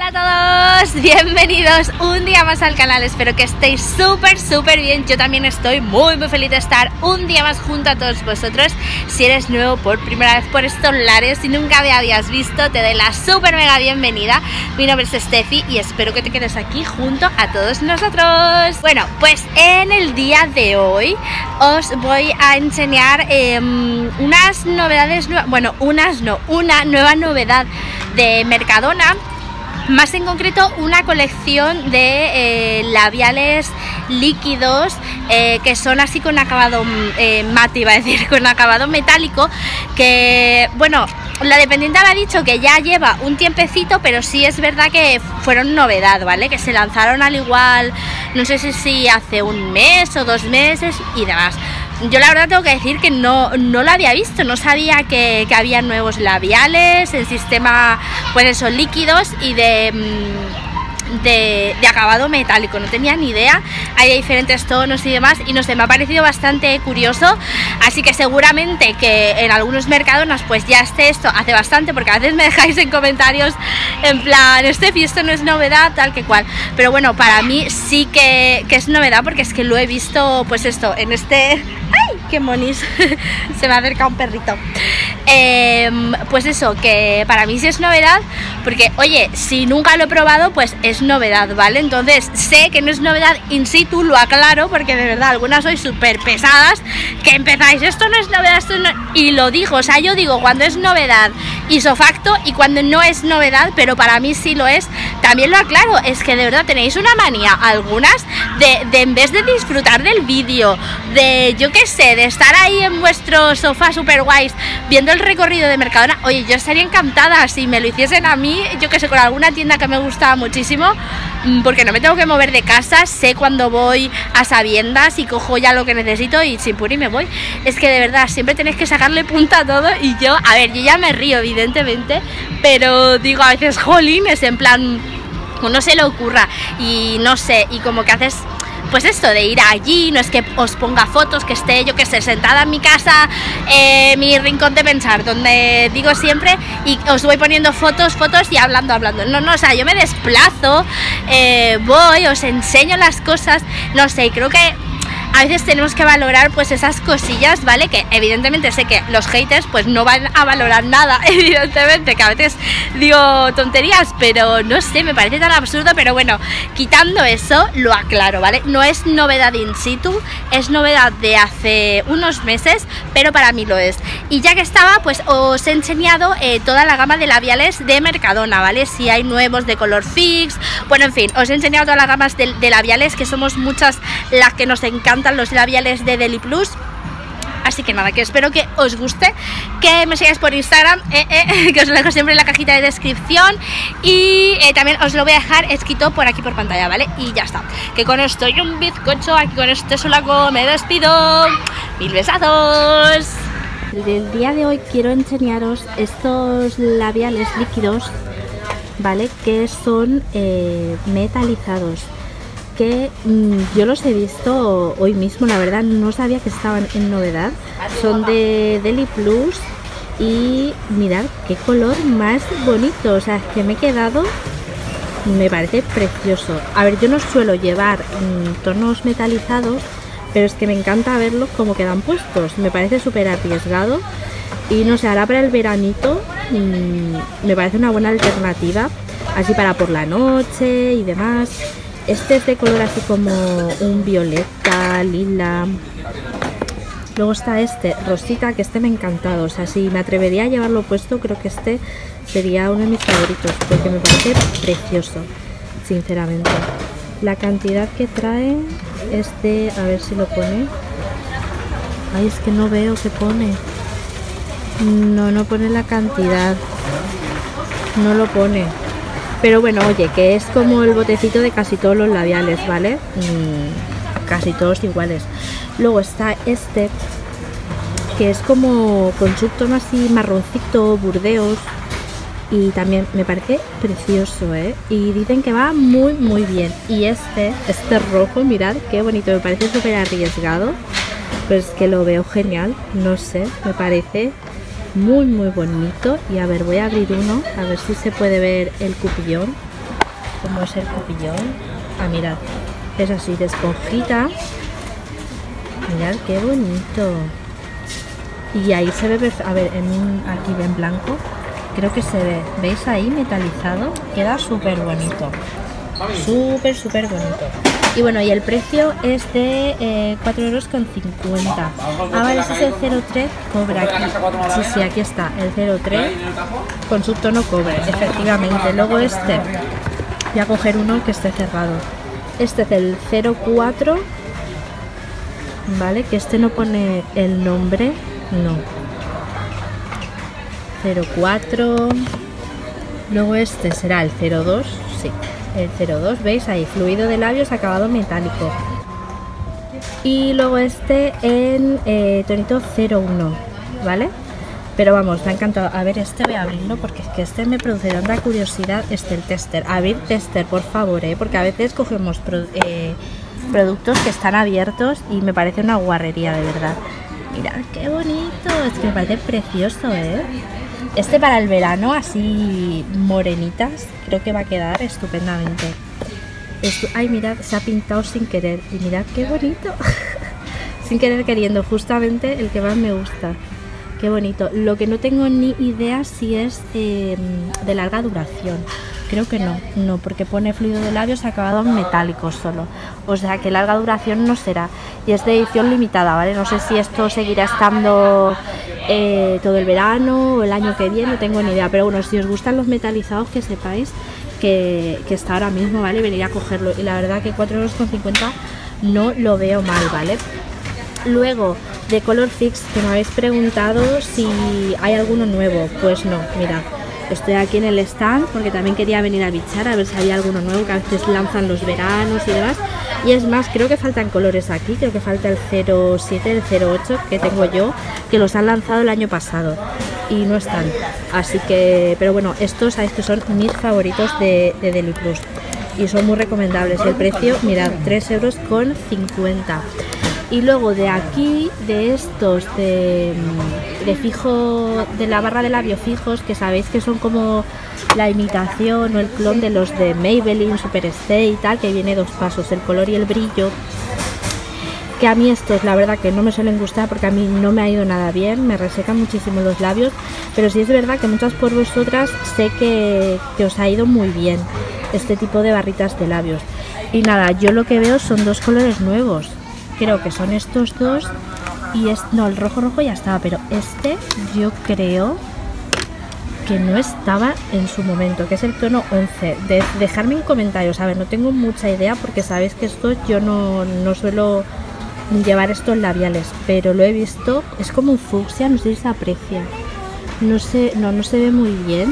Hola a todos, bienvenidos un día más al canal, espero que estéis súper bien. Yo también estoy muy feliz de estar un día más junto a todos vosotros. Si eres nuevo por primera vez por estos lares, si nunca me habías visto, te doy la súper mega bienvenida. Mi nombre es Steffi y espero que te quedes aquí junto a todos nosotros. Bueno, pues en el día de hoy os voy a enseñar unas novedades, bueno, una nueva novedad de Mercadona. Más en concreto una colección de labiales líquidos que son así con acabado mate, iba a decir, con acabado metálico, que bueno, la dependiente me ha dicho que ya lleva un tiempecito, pero sí es verdad que fueron novedad, ¿vale? Que se lanzaron al igual, no sé si hace un mes o 2 meses y demás. Yo la verdad tengo que decir que no lo había visto, no sabía que había nuevos labiales, el sistema, pues eso, líquidos y de acabado metálico, no tenía ni idea. Hay diferentes tonos y demás y no sé, me ha parecido bastante curioso, así que seguramente que en algunos Mercadonas pues ya esté esto hace bastante, porque a veces me dejáis en comentarios en plan, Steffi, esto no es novedad, tal que cual, pero bueno, para mí sí que es novedad, porque es que lo he visto pues esto, en este... ¡Ay, qué monis! Se me ha acercado un perrito. Pues eso, que para mí sí es novedad, porque oye, si nunca lo he probado pues es novedad, ¿vale? Entonces sé que no es novedad in situ, lo aclaro, porque de verdad algunas sois súper pesadas que empezáis, esto no es novedad, esto no... y lo digo, o sea, yo digo cuando es novedad ipso facto y cuando no es novedad, pero para mí sí lo es, también lo aclaro. Es que de verdad tenéis una manía algunas de en vez de disfrutar del vídeo, de yo qué sé, de estar ahí en vuestro sofá super guays viendo el recorrido de Mercadona. Oye, yo estaría encantada si me lo hiciesen a mí, yo que sé, con alguna tienda que me gusta muchísimo, porque no me tengo que mover de casa, sé cuando voy a sabiendas y cojo ya lo que necesito y sin puri me voy. Es que de verdad siempre tenéis que sacarle punta a todo y yo, a ver, yo ya me río evidentemente, pero digo a veces, jolín, es en plan, no se le ocurra y no sé, y como que haces... Pues esto de ir allí, no es que os ponga fotos, que esté yo que sé, sentada en mi casa, mi rincón de pensar, donde digo siempre, y os voy poniendo fotos y hablando. No, o sea, yo me desplazo, voy, os enseño las cosas, no sé, creo que a veces tenemos que valorar pues esas cosillas, ¿vale? Que evidentemente sé que los haters pues no van a valorar nada, evidentemente, que a veces digo tonterías, pero no sé, me parece tan absurdo, pero bueno, quitando eso, lo aclaro, ¿vale? No es novedad in situ, es novedad de hace unos meses, pero para mí lo es. Y ya que estaba, pues os he enseñado toda la gama de labiales de Mercadona, ¿vale? Si hay nuevos de color fix, bueno, en fin, os he enseñado todas las gamas de labiales, que somos muchas las que nos encantan los labiales de Deli Plus. Así que nada, que espero que os guste, que me sigáis por Instagram, que os lo dejo siempre en la cajita de descripción y también os lo voy a dejar escrito por aquí por pantalla, ¿vale? Y ya está, que con esto y un bizcocho, aquí con este solaco me despido. ¡Mil besazos! Del día de hoy quiero enseñaros estos labiales líquidos, ¿vale? Que son metalizados, que yo los he visto hoy mismo, la verdad no sabía que estaban en novedad. Son de Deli Plus y mirad qué color más bonito, o sea, es que me he quedado, me parece precioso. A ver, yo no suelo llevar tonos metalizados, pero es que me encanta verlos como quedan puestos, me parece súper arriesgado y no sé, ahora para el veranito me parece una buena alternativa, así para por la noche y demás. Este es de color así como un violeta, lila. Luego está este rosita, que este me ha encantado. O sea, si me atrevería a llevarlo puesto, creo que este sería uno de mis favoritos, porque me parece precioso, sinceramente. La cantidad que trae es de... a ver si lo pone. Ay, es que no veo qué pone. No pone la cantidad. No lo pone. Pero bueno, oye, que es como el botecito de casi todos los labiales, ¿vale? Casi todos iguales. Luego está este, que es como con subtono así marroncito, burdeos. Y también me parece precioso, ¿eh? Y dicen que va muy bien. Y este rojo, mirad qué bonito, me parece súper arriesgado. Pues que lo veo genial, no sé, me parece muy bonito. Y a ver, voy a abrir uno, a ver si se puede ver el cupillón. cómo es el copillón. Ah, mirad, es así de esponjita. Mirad qué bonito. Y ahí se ve, a ver, aquí en blanco, creo que se ve, ¿veis ahí metalizado? Queda súper bonito, súper bonito. Y bueno, y el precio es de 4,50 €. Ah, vale, ese es el 03 cobre aquí. Sí, aquí está, el 03 con subtono cobre, efectivamente. Luego este, voy a coger uno que esté cerrado. Este es el 04, ¿vale? Que este no pone el nombre, no. 04. Luego este será el 02, sí. El 02, ¿veis? Ahí, fluido de labios, acabado metálico. Y luego este en tonito 01, ¿vale? Pero vamos, me ha encantado. A ver, este voy a abrirlo porque es que este me produce tanta curiosidad. El tester. Abrir tester, por favor, porque a veces cogemos productos que están abiertos y me parece una guarrería, de verdad. Mirad qué bonito, es que me parece precioso, Este para el verano, así morenitas, creo que va a quedar estupendamente. Ay, mirad, se ha pintado sin querer. Y mirad qué bonito. Sin querer queriendo, justamente el que más me gusta. Qué bonito. Lo que no tengo ni idea si es de larga duración. Creo que no, porque pone fluido de labios acabado en metálico solo. O sea que larga duración no será. Y es de edición limitada, ¿vale? No sé si esto seguirá estando todo el verano o el año que viene, no tengo ni idea. Pero bueno, si os gustan los metalizados, que sepáis que está ahora mismo, ¿vale? Venir a cogerlo. Y la verdad que 4,50 € no lo veo mal, ¿vale? Luego, de Color Fix, que me habéis preguntado si hay alguno nuevo. Pues no, mirad. Estoy aquí en el stand porque también quería venir a bichar a ver si había alguno nuevo, que a veces lanzan los veranos y demás. Y es más, creo que faltan colores aquí, creo que falta el 07, el 08 que tengo yo, que los han lanzado el año pasado y no están. Así que, pero bueno, estos sabéis que son mis favoritos de Deli Plus y son muy recomendables. El precio, mirad, 3,50 €. Y luego de aquí, de estos de fijo, de la barra de labios fijos, que sabéis que son como la imitación o el clon de los de Maybelline, Superstay y tal, que viene dos pasos, el color y el brillo. Que a mí estos la verdad que no me suelen gustar porque a mí no me ha ido nada bien, me resecan muchísimo los labios, pero sí es verdad que muchas por vosotras sé que os ha ido muy bien este tipo de barritas de labios. Y nada, yo lo que veo son dos colores nuevos. Creo que son estos dos y no, el rojo ya estaba, pero este yo creo que no estaba en su momento, que es el tono 11. Dejadme en comentarios, a ver, no tengo mucha idea porque sabéis que estos yo no suelo llevar estos labiales, pero lo he visto, es como un fucsia, no sé si se aprecia, no sé, no se ve muy bien,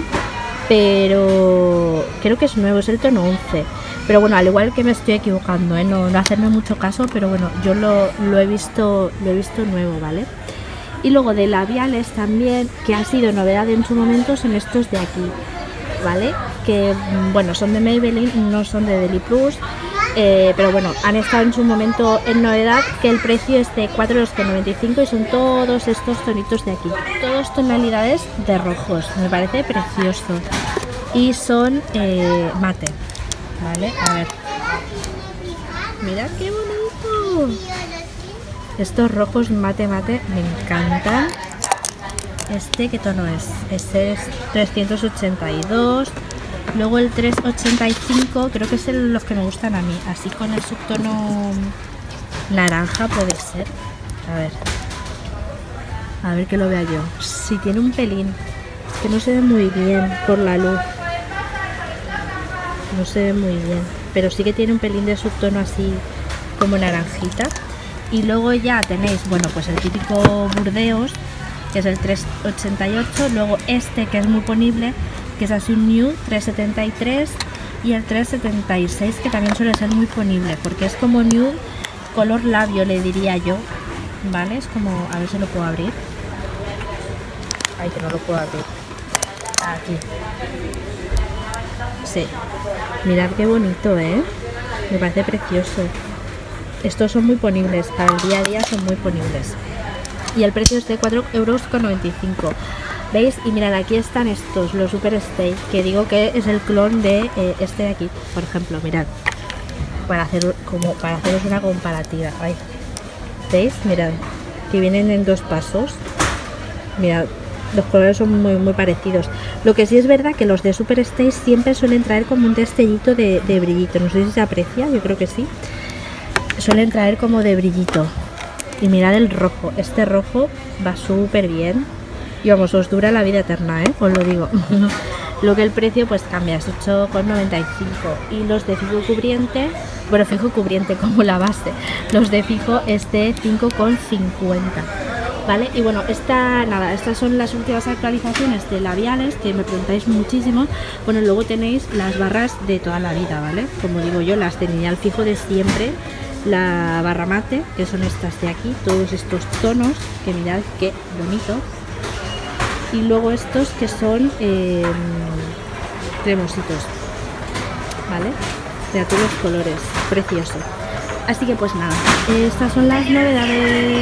pero creo que es nuevo, es el tono 11. Pero bueno, al igual que me estoy equivocando, no hacerme mucho caso, pero bueno, yo lo he visto nuevo, ¿vale? Y luego de labiales también, que ha sido novedad en su momento, son estos de aquí, ¿vale? Que bueno, son de Maybelline, no son de Deli Plus, pero bueno, han estado en su momento en novedad, que el precio es de 4,95 € y son todos estos tonitos de aquí. Todos tonalidades de rojos, me parece precioso. Y son mate. Vale, a ver. Mirad qué bonito. Estos rojos mate me encantan. Este, ¿qué tono es? Este es 382. Luego el 385, creo que es los que me gustan a mí. Así con el subtono naranja puede ser. A ver que lo vea yo. Si tiene un pelín. Es que no se ve muy bien por la luz. No se ve muy bien, pero sí que tiene un pelín de subtono así como naranjita. Y luego ya tenéis, bueno, pues el típico Burdeos, que es el 388. Luego este, que es muy ponible, que es así un nude, 373. Y el 376, que también suele ser muy ponible, porque es como nude color labio, le diría yo. Vale, es como, a ver si lo puedo abrir. Ay, que no lo puedo abrir. Aquí. Sí, mirad qué bonito, me parece precioso. Estos son muy ponibles, para el día a día son muy ponibles. Y el precio es de 4,95 €. ¿Veis? Y mirad, aquí están estos, los Superstay, que digo que es el clon de este de aquí, por ejemplo, mirad, para haceros una comparativa. Ay, ¿veis? Mirad, que vienen en 2 pasos. Mirad, los colores son muy parecidos. Lo que sí es verdad que los de Superstay siempre suelen traer como un destellito de brillito. No sé si se aprecia, yo creo que sí. Suelen traer como de brillito. Y mirad el rojo, este rojo va súper bien. Y vamos, os dura la vida eterna, os lo digo. Lo que el precio pues cambia, es 8,95. Y los de fijo cubriente, bueno, fijo cubriente como la base, los de fijo es de 5,50. ¿Vale? Y bueno, estas son las últimas actualizaciones de labiales, que me preguntáis muchísimo. Bueno, luego tenéis las barras de toda la vida, ¿vale? Como digo yo, las de lineal fijo de siempre. La barra mate, que son estas de aquí, todos estos tonos, que mirad qué bonitos. Y luego estos que son cremositos, ¿vale? De todos los colores, precioso. Así que pues nada, estas son las novedades.